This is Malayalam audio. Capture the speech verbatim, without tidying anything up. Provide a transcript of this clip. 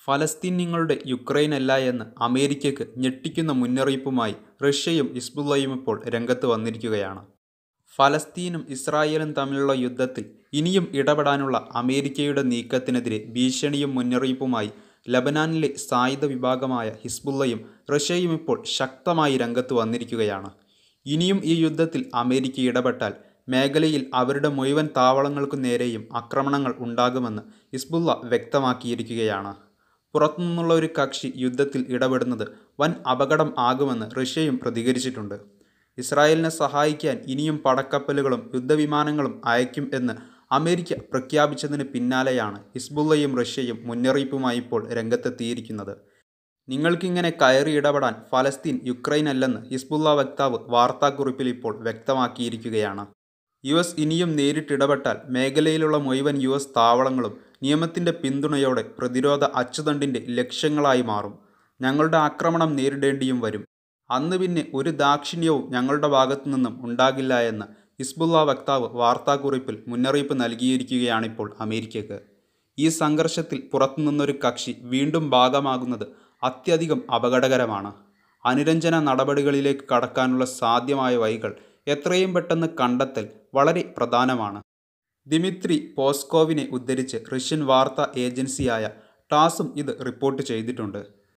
ഫലസ്തീനികളുടെ യുക്രൈനല്ല എന്ന് അമേരിക്കയ്ക്ക് ഞെട്ടിക്കുന്ന മുന്നറിയിപ്പുമായി റഷ്യയും ഹിസ്ബുള്ളയും ഇപ്പോൾ രംഗത്ത് വന്നിരിക്കുകയാണ്. ഫലസ്തീനും ഇസ്രായേലും തമ്മിലുള്ള യുദ്ധത്തിൽ ഇനിയും ഇടപെടാനുള്ള അമേരിക്കയുടെ നീക്കത്തിനെതിരെ ഭീഷണിയും മുന്നറിയിപ്പുമായി ലബനാനിലെ സായുധ വിഭാഗമായ ഹിസ്ബുള്ളയും റഷ്യയും ഇപ്പോൾ ശക്തമായി രംഗത്ത് വന്നിരിക്കുകയാണ്. ഇനിയും ഈ യുദ്ധത്തിൽ അമേരിക്ക ഇടപെട്ടാൽ മേഖലയിൽ അവരുടെ മുഴുവൻ താവളങ്ങൾക്കു നേരെയും ആക്രമണങ്ങൾ ഉണ്ടാകുമെന്ന് ഹിസ്ബുള്ള വ്യക്തമാക്കിയിരിക്കുകയാണ്. പുറത്തുനിന്നുള്ള ഒരു കക്ഷി യുദ്ധത്തിൽ ഇടപെടുന്നത് വൻ അപകടം ആകുമെന്ന് റഷ്യയും പ്രതികരിച്ചിട്ടുണ്ട്. ഇസ്രായേലിനെ സഹായിക്കാൻ ഇനിയും പടക്കപ്പലുകളും യുദ്ധവിമാനങ്ങളും അയക്കും എന്ന് അമേരിക്ക പ്രഖ്യാപിച്ചതിന് പിന്നാലെയാണ് ഹിസ്ബുള്ളയും റഷ്യയും മുന്നറിയിപ്പുമായി ഇപ്പോൾ രംഗത്തെത്തിയിരിക്കുന്നത്. നിങ്ങൾക്കിങ്ങനെ കയറി ഇടപെടാൻ ഫലസ്തീൻ യുക്രൈൻ അല്ലെന്ന് ഹിസ്ബുള്ള വക്താവ് വാർത്താക്കുറിപ്പിൽ ഇപ്പോൾ വ്യക്തമാക്കിയിരിക്കുകയാണ്. യു എസ് ഇനിയും നേരിട്ടിടപെട്ടാൽ മേഖലയിലുള്ള മുഴുവൻ യു എസ് താവളങ്ങളും നിയമത്തിൻ്റെ പിന്തുണയോടെ പ്രതിരോധ അച്ചുതണ്ടിൻ്റെ ലക്ഷ്യങ്ങളായി മാറും. ഞങ്ങളുടെ ആക്രമണം നേരിടേണ്ടിയും വരും. അന്ന് പിന്നെ ഒരു ദാക്ഷിണ്യവും ഞങ്ങളുടെ ഭാഗത്തു നിന്നും ഉണ്ടാകില്ല എന്ന് ഹിസ്ബുള്ള വക്താവ് വാർത്താക്കുറിപ്പിൽ മുന്നറിയിപ്പ് നൽകിയിരിക്കുകയാണിപ്പോൾ അമേരിക്കയ്ക്ക്. ഈ സംഘർഷത്തിൽ പുറത്തുനിന്നൊരു കക്ഷി വീണ്ടും ഭാഗമാകുന്നത് അത്യധികം അപകടകരമാണ്. അനുരഞ്ജന നടപടികളിലേക്ക് കടക്കാനുള്ള സാധ്യമായ വഴികൾ എത്രയും പെട്ടെന്ന് കണ്ടെത്തൽ വളരെ പ്രധാനമാണ്. ദിമിത്രി പോസ്കോവിനെ ഉദ്ധരിച്ച് റഷ്യൻ വാർത്താ ഏജൻസിയായ ടാസും ഇത് റിപ്പോർട്ട് ചെയ്തിട്ടുണ്ട്.